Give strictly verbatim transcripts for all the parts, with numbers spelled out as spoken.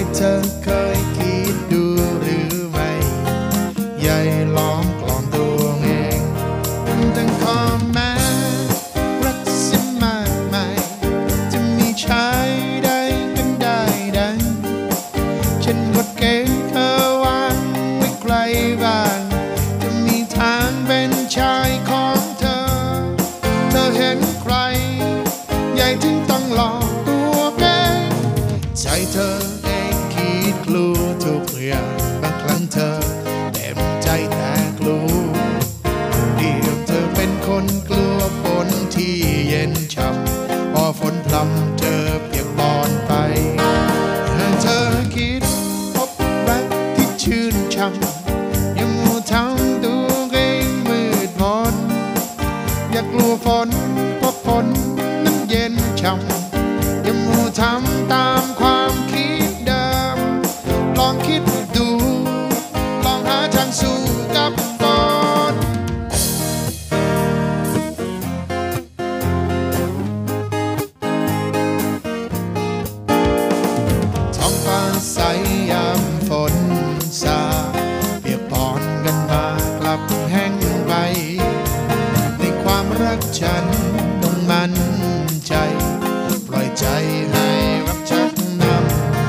เธอเคยคิดดูหรือไม่ใหญ่ล้อมกล่อมตัวเองทั้งข้อแม้รักสิมากมายจะมีชายใดกันได้ดังฉันกดเกณฑ์เธอวางไว้ไกลบ้านจะมีทางเป็นชายของเธอเธอเห็นใครใหญ่ถึงต้องหลอกตัวเองใจเธอเองคิดกลัวทุกอย่างบางครั้งเธอเต็มใจแต่กลัวเดียวเธอเป็นคนกลัวฝนที่เย็นช่ำพอฝนพรำเธอเปียกปอนไปหากเธอคิดพบรักที่ชื่นช่ำยังมัวทำตัวเองมืดมนอย่ากลัวฝนเพราะฝนนั้นเย็นช่ำยังมัวทำตามความคิดเดิมลองคิดดูลองหาทางสู้กับฝนท้องฟ้าใสยามฝนซาเปียกปอนกันมากลับแห้งไปในความรักฉันต้องมั่นใจปล่อยใจให้รักชักนำ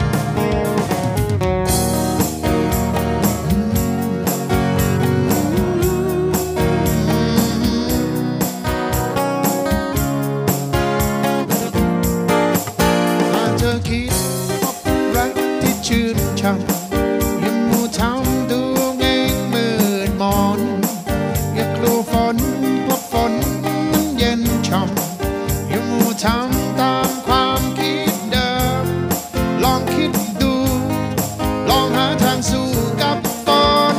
หากเธอคิดพบรักที่ชื่นช่ำยังมัวทำตัวเองมืดมนอย่ากลัวฝนเพราะฝนนั้นเย็นช่ำยังมัวทำตามความคิดเดิมลองคิดดูลองหาทางสู้กับฝน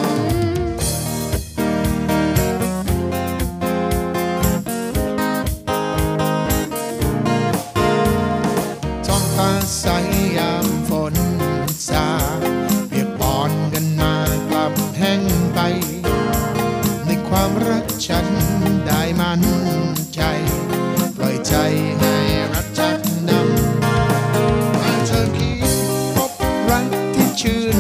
ท้องฟ้าใสยามฝนซาเปียกปอนกันมากลับแห้งไปในความรักฉันได้มั่นใจปล่อยใจให้รักชักนำหากเธอคิดพบรักที่ชื่น